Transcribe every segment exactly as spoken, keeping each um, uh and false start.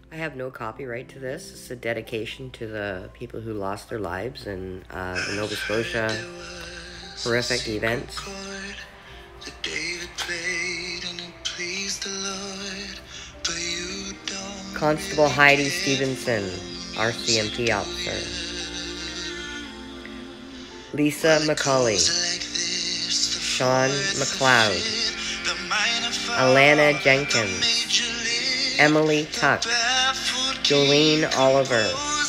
I have no copyright to this. It's a dedication to the people who lost their lives in uh, the Nova Scotia horrific events. Constable Heidi Stevenson, R C M P officer. Lisa McCauley, Sean McLeod, Alana Jenkins, Emily Tuck, Jolene Oliver,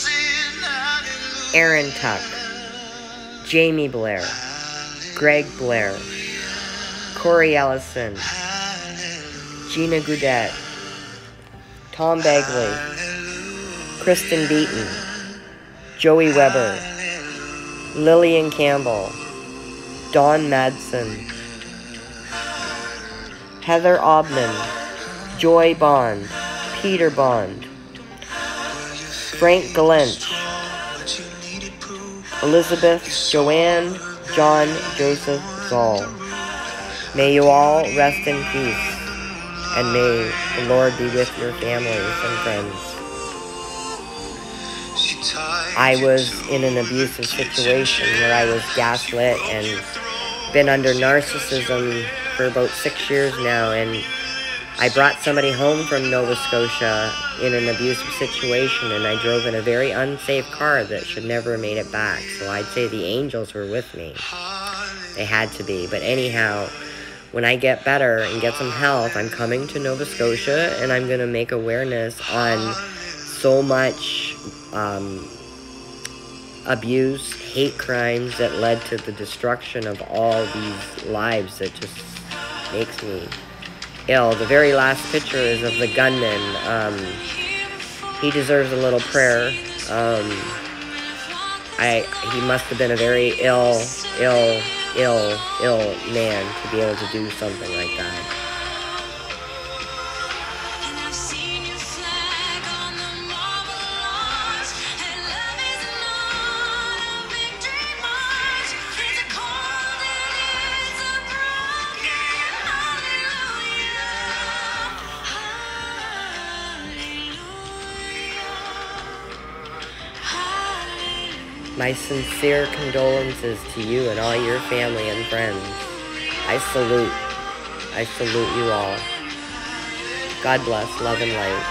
Aaron Tuck, Jamie Blair, Greg Blair, Corey Ellison, Gina Goudet, Tom Bagley, Kristen Beaton, Joey Weber, Lillian Campbell, Dawn Madsen, Heather Obman, Joy Bond, Peter Bond, Frank Galench, Elizabeth Joanne John Joseph Zoll. May you all rest in peace, and may the Lord be with your families and friends. I was in an abusive situation where I was gaslit and been under narcissism for about six years now, and I brought somebody home from Nova Scotia in an abusive situation, and I drove in a very unsafe car that should never have made it back. So I'd say the angels were with me. They had to be. But anyhow, when I get better and get some health, I'm coming to Nova Scotia, and I'm going to make awareness on so much um, abuse, hate crimes that led to the destruction of all these lives that just makes me ill. The very last picture is of the gunman. Um, he deserves a little prayer. Um, I he must have been a very ill, ill, ill, ill man to be able to do something like that. My sincere condolences to you and all your family and friends. I salute. I salute you all. God bless, love and light.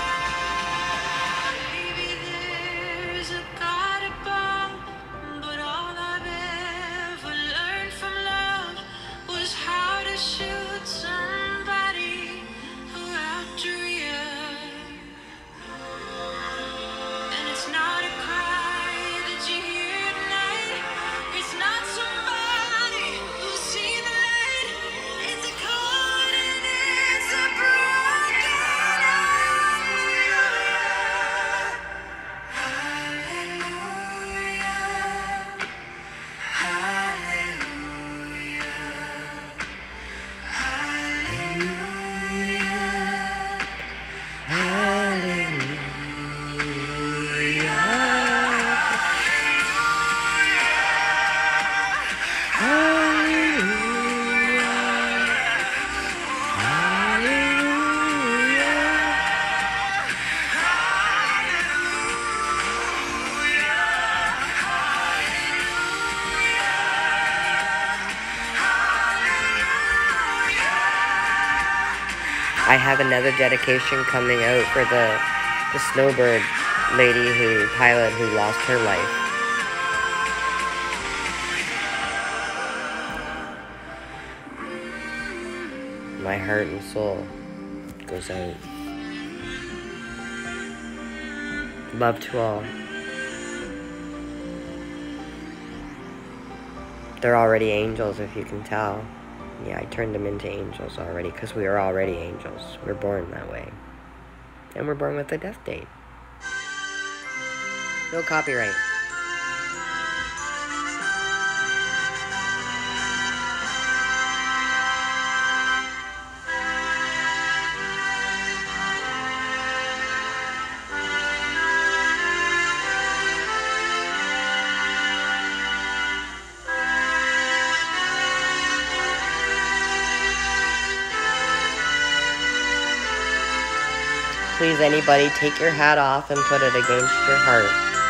I have another dedication coming out for the, the snowbird lady who, pilot who lost her life. My heart and soul goes out. Love to all. They're already angels, if you can tell. Yeah, I turned them into angels already, because we are already angels. We're born that way. And we're born with a death date. No copyright. please anybody, take your hat off and put it against your heart.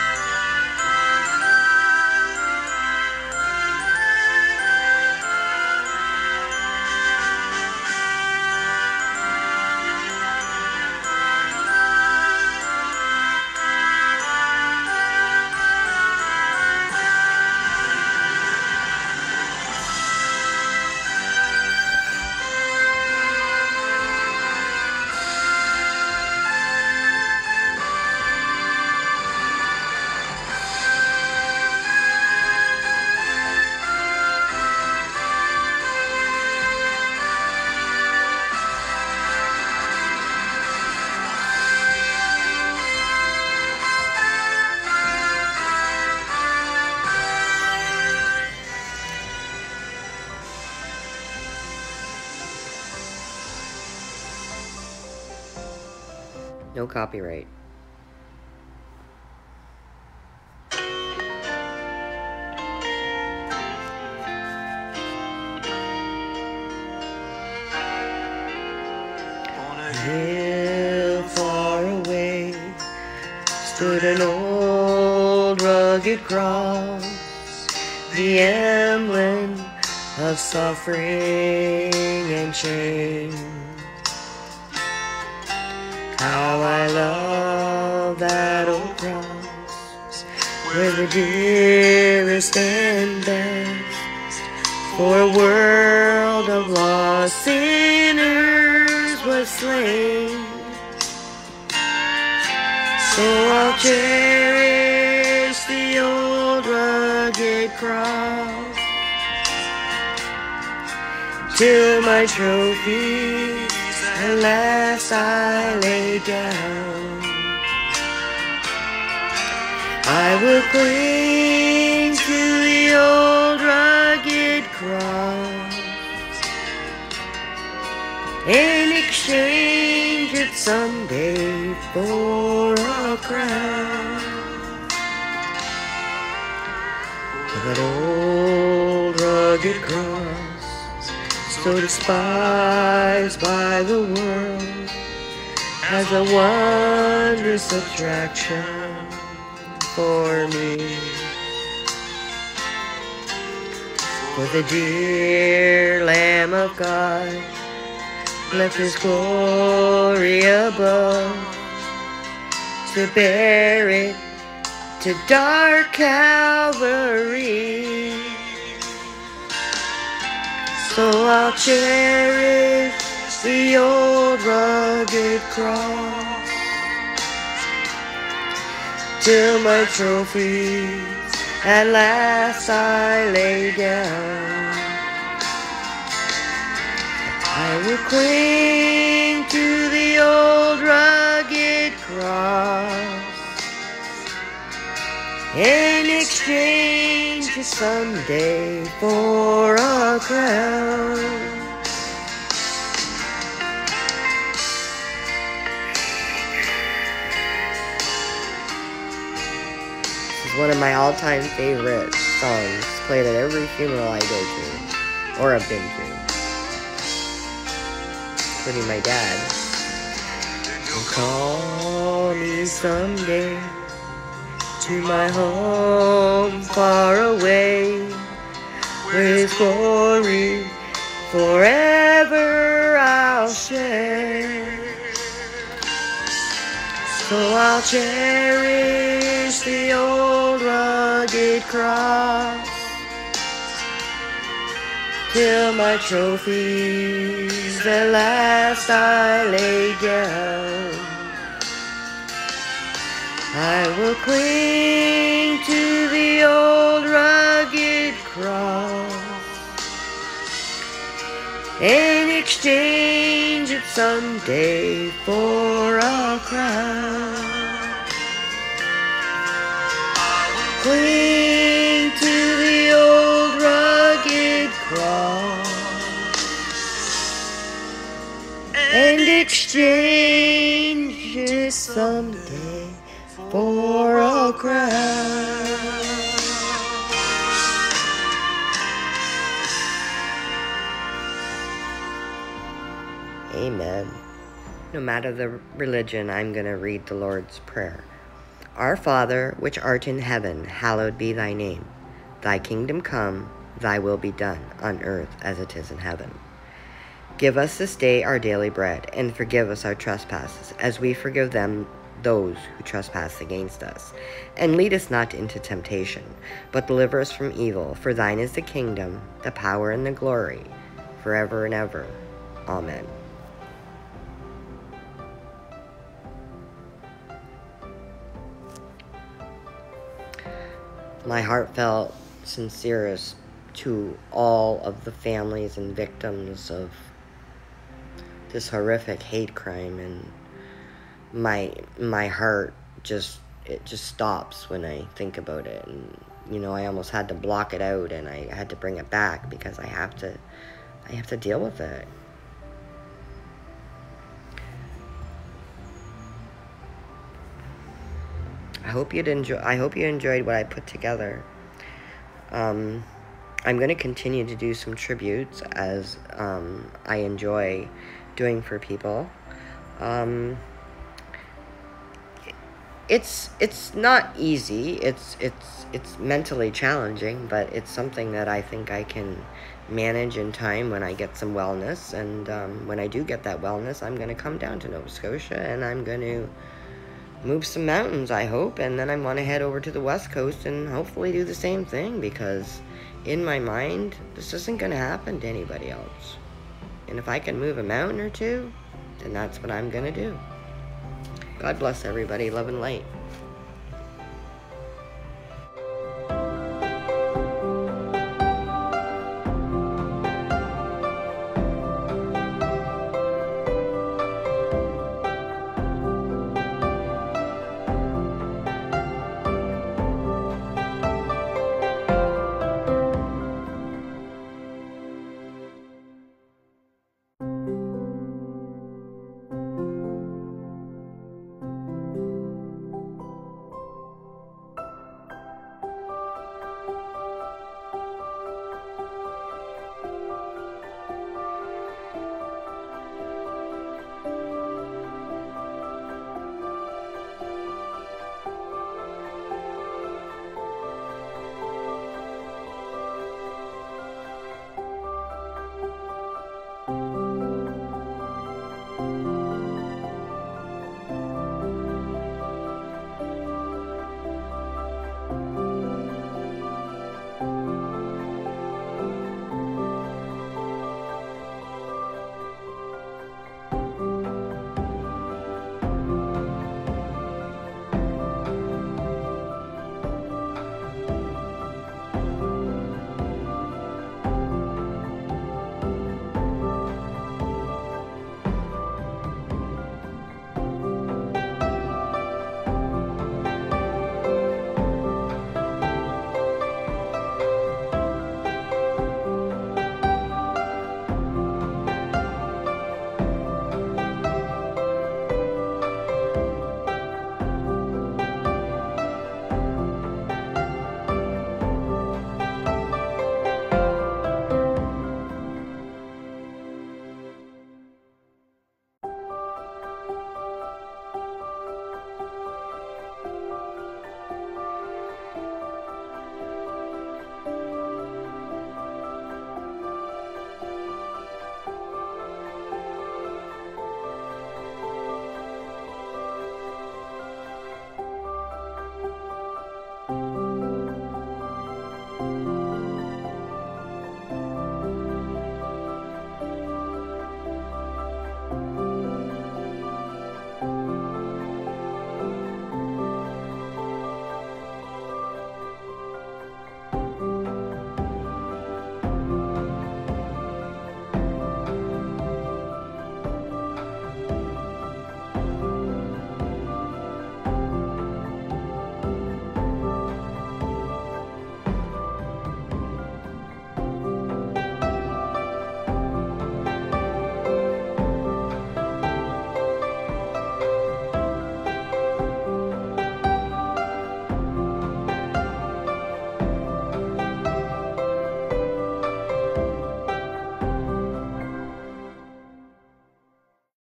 No copyright. On a hill far away stood an old rugged cross, the emblem of suffering and shame. How I love that old cross, where the dearest and best for a world of lost sinners was slain. So I'll cherish the old rugged cross till my trophy at last I lay down. I will cling to the old rugged cross and exchange it someday for a crown. That old rugged cross, so despised by the world, has a wondrous attraction for me. For the dear Lamb of God left his glory above to bear it to dark Calvary. So I'll cherish the old rugged cross till my trophies at last I lay down. I will cling to the old rugged cross and exchange it someday for a crown. This is one of my all-time favorite songs, played at every funeral I go to, or have been to, including my dad. You'll call me someday to my home far away, where his glory forever I'll share. So I'll cherish the old rugged cross till my trophies at last I lay down. I will cling to the old rugged cross and exchange it someday for a crown. I will cling to the old rugged cross and exchange it someday for a crown. Amen. No matter the religion, I'm going to read the Lord's Prayer. Our Father, which art in heaven, hallowed be thy name. Thy kingdom come, thy will be done, on earth as it is in heaven. Give us this day our daily bread, and forgive us our trespasses, as we forgive them those who trespass against us. And lead us not into temptation, but deliver us from evil. For thine is the kingdom, the power, and the glory, forever and ever. Amen. My heartfelt sincerest to all of the families and victims of this horrific hate crime, and my my heart just it just stops when I think about it. And you know, I almost had to block it out, and I had to bring it back because I have to I have to deal with it. I hope you'd enjoy I hope you enjoyed what I put together. Um I'm going to continue to do some tributes, as um, I enjoy doing for people. Um, it's it's not easy. It's it's it's mentally challenging, but it's something that I think I can manage in time when I get some wellness. And um, when I do get that wellness, I'm going to come down to Nova Scotia, and I'm going to move some mountains, I hope, and then I want to head over to the West Coast and hopefully do the same thing, because in my mind, this isn't going to happen to anybody else. And if I can move a mountain or two, then that's what I'm going to do. God bless everybody. Love and light. Thank you.